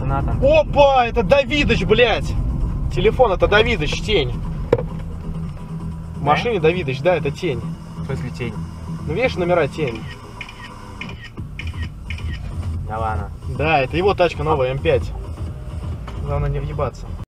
Натан. Опа, это Давидыч, блядь. Телефон это Давидыч, тень. В машине Давидыч, да, это тень. В смысле тень? Ну видишь, номера тень. Да ладно. Да, это его тачка новая, М5. Главное не въебаться.